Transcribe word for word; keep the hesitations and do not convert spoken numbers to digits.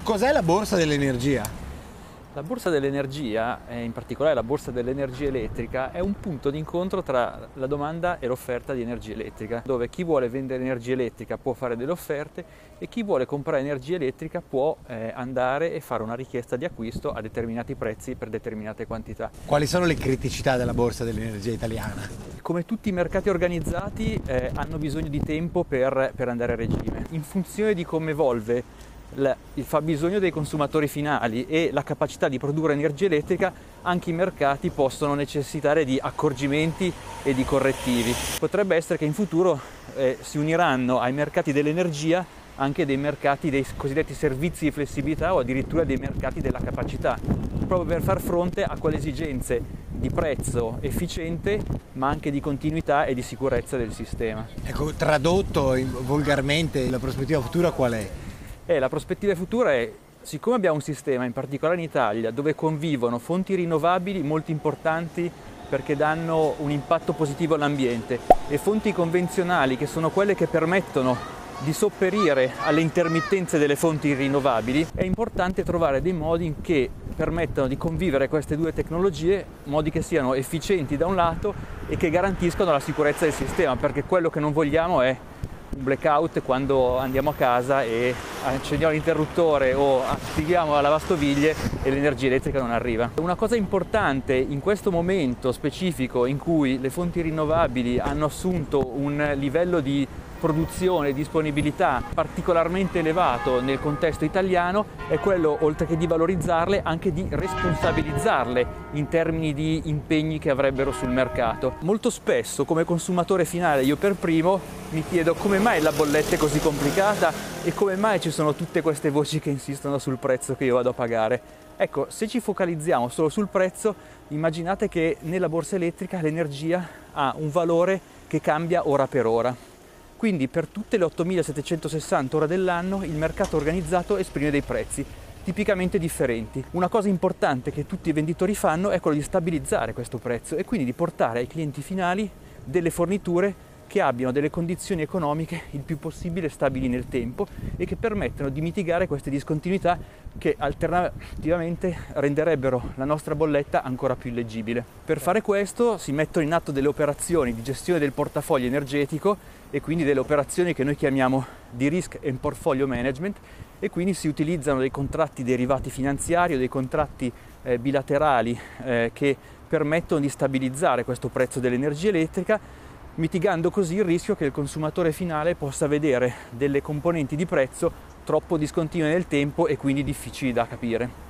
Cos'è la borsa dell'energia? La borsa dell'energia, e in particolare la borsa dell'energia elettrica, è un punto d'incontro tra la domanda e l'offerta di energia elettrica, dove chi vuole vendere energia elettrica può fare delle offerte e chi vuole comprare energia elettrica può eh, andare e fare una richiesta di acquisto a determinati prezzi per determinate quantità. Quali sono le criticità della borsa dell'energia italiana? Come tutti i mercati organizzati eh, hanno bisogno di tempo per, per andare a regime. In funzione di come evolve il fabbisogno dei consumatori finali e la capacità di produrre energia elettrica, anche i mercati possono necessitare di accorgimenti e di correttivi. Potrebbe essere che in futuro eh, si uniranno ai mercati dell'energia anche dei mercati dei cosiddetti servizi di flessibilità o addirittura dei mercati della capacità, proprio per far fronte a quelle esigenze di prezzo efficiente ma anche di continuità e di sicurezza del sistema. Ecco, tradotto in, volgarmente, la prospettiva futura qual è? Eh, la prospettiva futura è, siccome abbiamo un sistema, in particolare in Italia, dove convivono fonti rinnovabili molto importanti perché danno un impatto positivo all'ambiente e fonti convenzionali che sono quelle che permettono di sopperire alle intermittenze delle fonti rinnovabili, è importante trovare dei modi che permettano di convivere queste due tecnologie, modi che siano efficienti da un lato e che garantiscono la sicurezza del sistema, perché quello che non vogliamo è un blackout quando andiamo a casa e accendiamo l'interruttore o attiviamo la lavastoviglie e l'energia elettrica non arriva. Una cosa importante in questo momento specifico in cui le fonti rinnovabili hanno assunto un livello di produzione e disponibilità particolarmente elevato nel contesto italiano è quello, oltre che di valorizzarle, anche di responsabilizzarle in termini di impegni che avrebbero sul mercato. Molto spesso come consumatore finale, io per primo, mi chiedo come mai la bolletta è così complicata e come mai ci sono tutte queste voci che insistono sul prezzo che io vado a pagare. Ecco, se ci focalizziamo solo sul prezzo, immaginate che nella borsa elettrica l'energia ha un valore che cambia ora per ora. Quindi per tutte le ottomilasettecentosessanta ore dell'anno il mercato organizzato esprime dei prezzi tipicamente differenti. Una cosa importante che tutti i venditori fanno è quello di stabilizzare questo prezzo e quindi di portare ai clienti finali delle forniture che abbiano delle condizioni economiche il più possibile stabili nel tempo e che permettano di mitigare queste discontinuità che alternativamente renderebbero la nostra bolletta ancora più illeggibile. Per fare questo si mettono in atto delle operazioni di gestione del portafoglio energetico e quindi delle operazioni che noi chiamiamo di risk and portfolio management, e quindi si utilizzano dei contratti derivati finanziari o dei contratti eh, bilaterali eh, che permettono di stabilizzare questo prezzo dell'energia elettrica, mitigando così il rischio che il consumatore finale possa vedere delle componenti di prezzo troppo discontinue nel tempo e quindi difficili da capire.